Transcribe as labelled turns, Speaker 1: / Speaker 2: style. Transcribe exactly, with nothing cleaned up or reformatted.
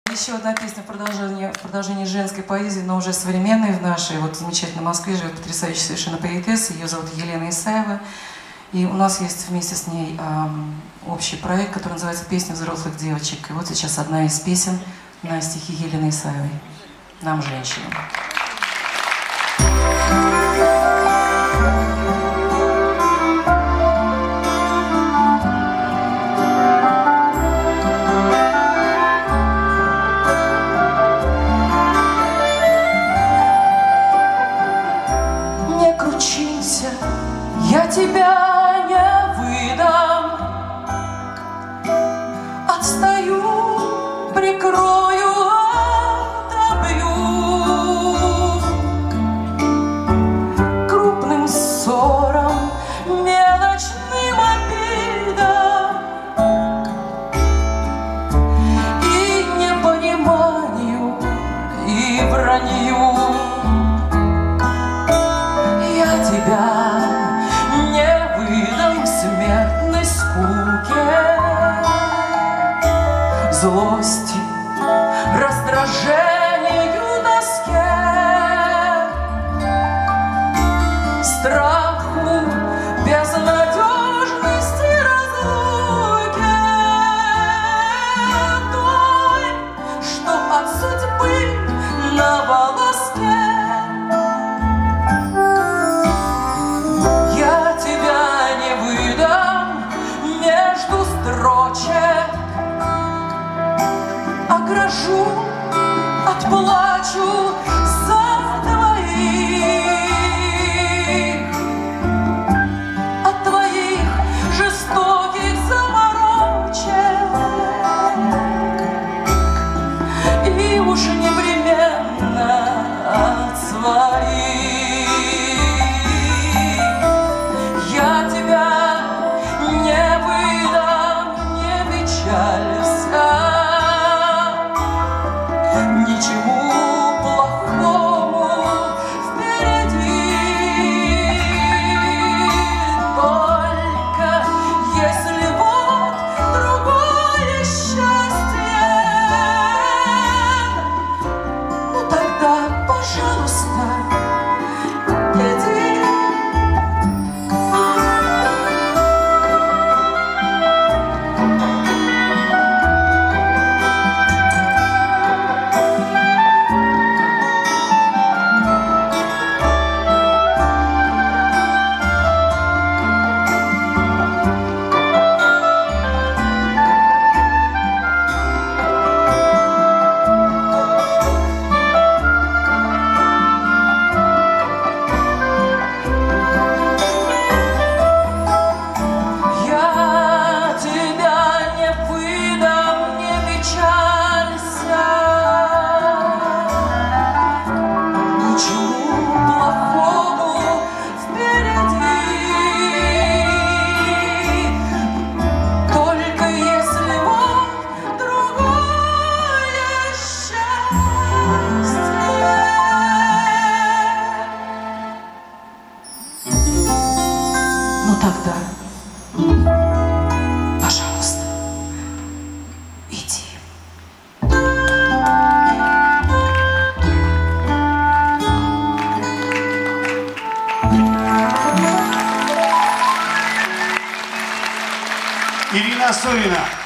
Speaker 1: Еще одна песня в продолжении, в продолжении женской поэзии, но уже современной в нашей. Вот в замечательной Москве живет потрясающая совершенно поэтесса, ее зовут Елена Исаева. И у нас есть вместе с ней эм, общий проект, который называется «Песни взрослых девочек». И вот сейчас одна из песен на стихи Елены Исаевой «Нам, женщинам».
Speaker 2: Я тебя не выдам, отстаю, прикрою, отобью. Крупным ссорам, мелочным обидам и непониманию, и вранью я тебя смертной скуке, злости, раздражению, тоске, страху, безнадежности, разлуке, той, что от судьбы на волоске. Огражу, отплачу за твоих, от твоих жестоких заморочек, и уж непременно от своих. Я тебя не выдам, не печалься. Ничему плохому впереди, только если вот другое счастье, ну тогда, пожалуйста, иди. Ну тогда, пожалуйста, иди.
Speaker 3: Ирина Сурина.